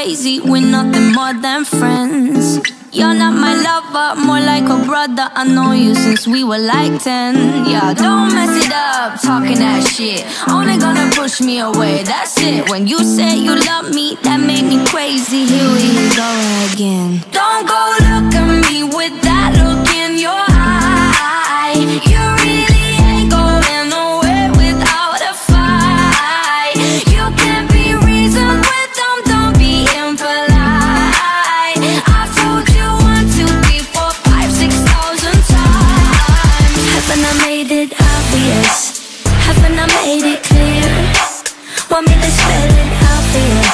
crazy, we're nothing more than friends. You're not my lover, more like a brother. I know you since we were like 10. Yeah, don't mess it up, talking that shit. Only gonna push me away, that's it. When you say you love me, that made me crazy. Here we go again. Don't go look at me with that look in your eye. You really ain't going nowhere without a fight. You can't be reasoned with them, don't be impolite. I've told you 1, 2, 3, 4, 5, 6,000 times. Haven't I made it obvious? Haven't I made it clear? Want me to spell it out for you?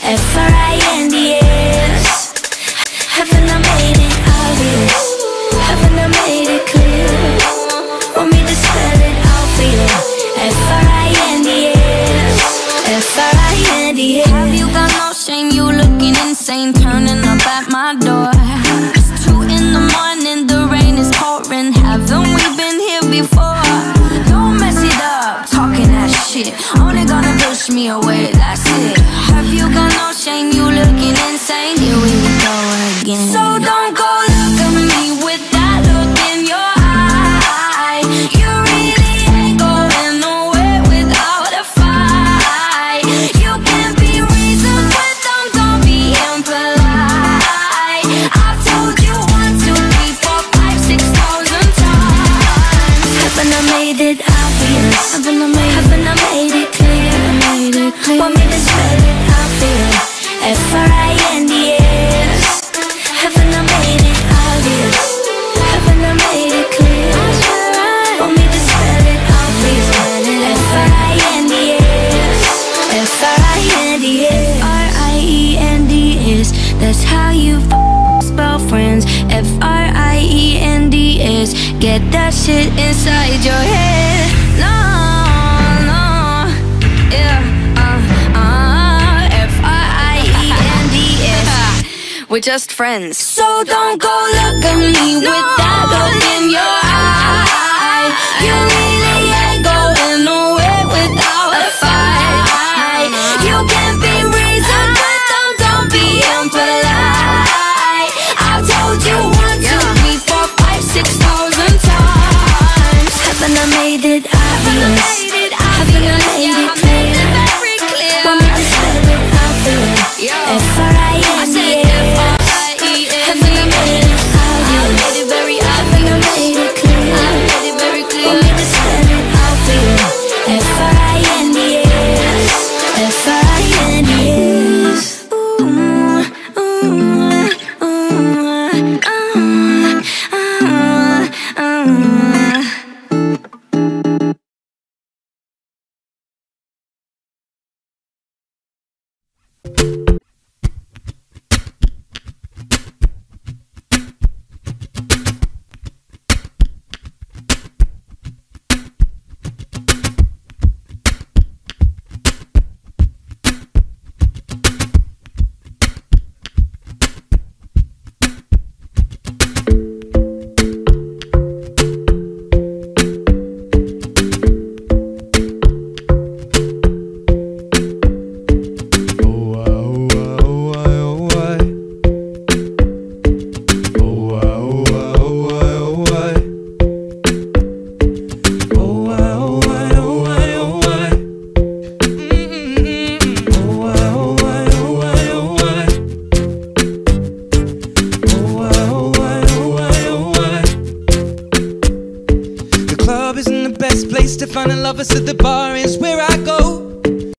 F-R-I-N-D-S. Haven't I made it obvious? Haven't I made it clear? Want me to spell it out for you? F-R-I-N-D-S. F-R-I-N-D-S. Have you got no shame? You looking insane, turning up at my door. It's 2 in the morning, the rain is pouring. Haven't we been here before? Don't mess it up, talking that shit. Only gonna push me away, that's it. Have you got no shame? You looking insane. Here we go again. So don't go look at me with that look in your eye. You really ain't going nowhere without a fight. You can't be reasoned with them, don't be impolite. I've told you 1, 2, 3, 4, 5, 6,000 times. Haven't I made it obvious? Haven't I made it clear? Want me to spell it out for you? F-R-I-N-D-S. Haven't I made it obvious? Haven't I made it clear? Want me to spell it out for you? F-R-I-N-D-S. F-R-I-N-D-S. R-I-E-N-D-S. That's how you spell friends. F-R-I-E-N-D-S. Get that shit inside your head. No, no, yeah, F-R-I-E-N-D-S. We're just friends. So don't go look at me with that look in your eye. You really ain't going nowhere without a fight. You can't be reasoned with them, don't be impolite. I've told you 1, 2, 3, 4, 5, 6,000 times. Haven't I made it obvious? Haven't I made it clear? Want me to spell it out for you? F-R-I-N-D-S. Haven't I made it obvious? Haven't I made it clear? Want me to spell it out for you? F-R-I-N-D-S. F-R-I-N-D-S. Lovers at the bar is where I